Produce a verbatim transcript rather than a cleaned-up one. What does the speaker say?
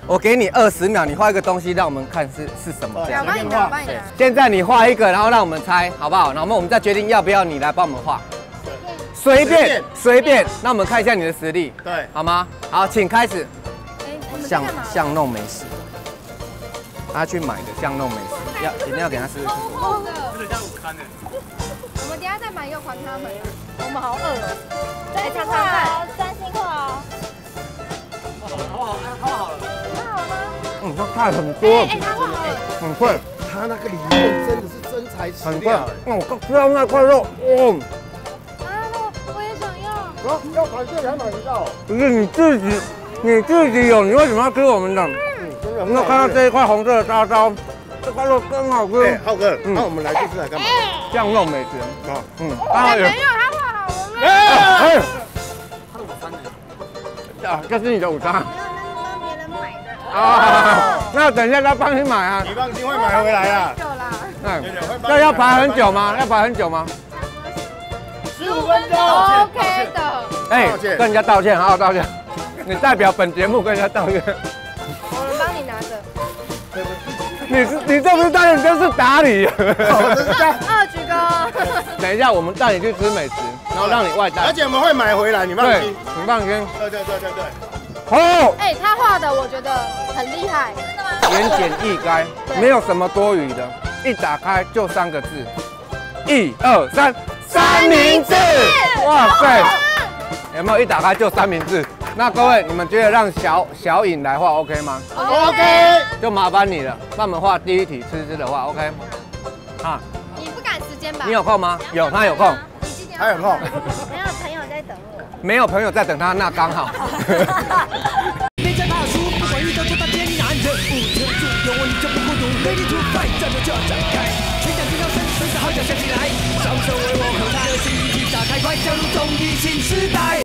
我给你二十秒，你画一个东西，让我们看是是什么。 两帮你拿，帮你拿。 现在你画一个，然后让我们猜，好不好？然后我们再决定要不要你来帮我们画。随便随便，那我们看一下你的实力， 对， 好吗？好，请开始。巷巷弄美食，他去买的巷弄美食，要一定要给他试试。 这个像午餐的。 我们等下再买一个还他们。 我们好饿哦。 来尝尝看， 三星块哦。 好好，好好了。 那好吗？ 嗯，他菜很多， 哎，他画好了， 很贵， 他那个里面真的是真材实很贵。 料。 嗯，我吃到那块肉，哦。 啊，那我我也想要。 哦，要团队才买得到。 不是你自己，你自己有，你为什么要吃我们的？ 嗯，真的。 你有看到这一块红色的刀刀？这块肉真好吃。 哎，浩哥，那我们来这次来干嘛？ 酱肉美食。啊，嗯， 哎，没有，他画好了啦。 哎， 他的午餐呢？ 啊，这是你的午餐。 帮别人买的。 啊，那等一下他帮你买啊。 你放心，会买回来啊。 久啦。 嗯，那要排很久吗？要排很久吗？ 十五分钟。 OK 的。 哎，跟人家道歉，好好道歉。你代表本节目跟人家道歉。 我们帮你拿着。 你是你这不是道歉，你这是打理。 二举哥。 等一下，我们带你去吃美食，然后让你外带。 而且我们会买回来，你放心。 你放心。 对对对对对。 好。 哎，他画的我觉得很厉害。真的吗？ 言简意赅，没有什么多余的，一打开就三个字，一二三，三明治。哇塞，有没有一打开就三明治？那各位，你们觉得让小小颖来画 OK 吗 ？OK， 就麻烦你了，帮我们画第一题，吃吃的话 OK。啊， 你不赶时间吧？ 你有空吗？有，他有空。 他有空。 没有朋友在等我。 没有朋友在等他，那刚好。 别再怕输，不管遇到多大艰难，忍无可忍，有我你就不孤独。Ready to fight，战斗就要展开，全场听到声，随着号角响起来，掌声为我和他的心一起打开，快加入综艺新时代。